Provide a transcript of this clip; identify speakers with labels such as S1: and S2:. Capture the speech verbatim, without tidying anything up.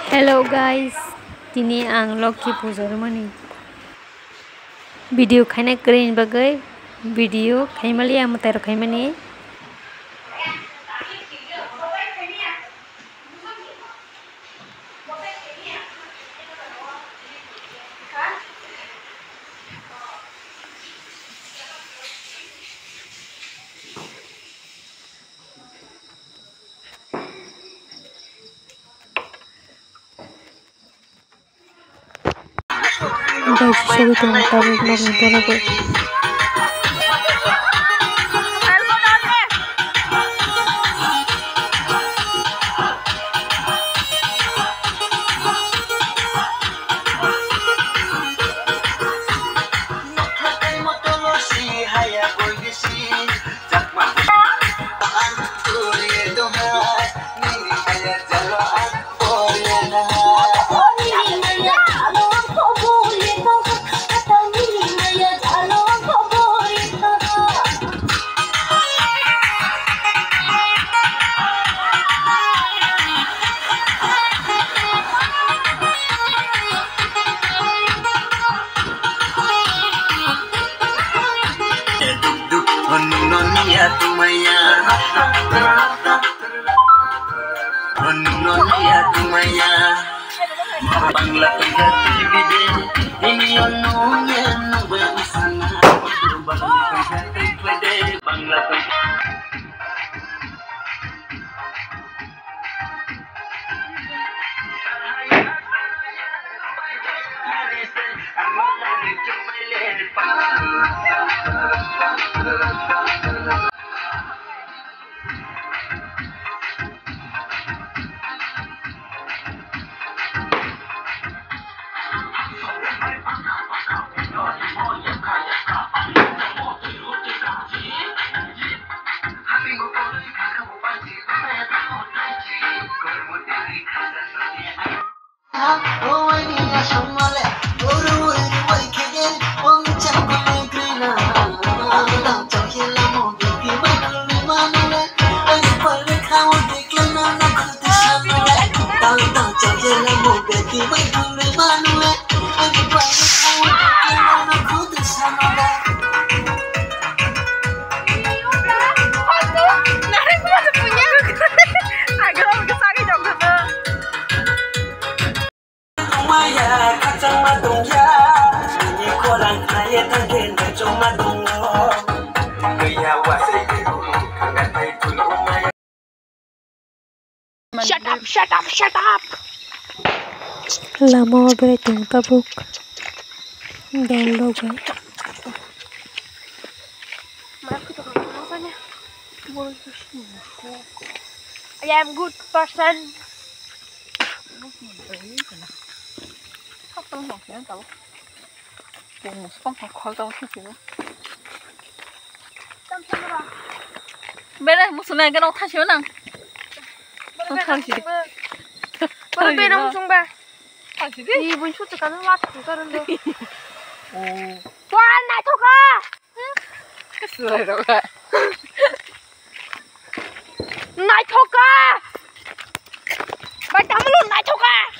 S1: Hello guys, tini ang Loki Pujar mani video khaina green bagai video khaimali ang matar khaimani guys sabi ko na tayo vlog nito na ko
S2: Nonia tumaya Nonia tumaya Bangla pagati bide ini onunya nuba usana Bangla pagati bide Bangla pagati
S3: Shut up, shut up, shut up.
S1: lama operating tabuk download guys
S3: I am good person.
S4: Bên đây một số này cái nó thay chiếu nào
S3: Không thay gì Bên bên ông xuống ba
S4: thay gì
S3: đi bên chút cho nó lát thử ra đâu Quan này thôi ca
S4: cái sườn đâu vậy
S3: này thôi ca Bà chấm luôn này thôi ca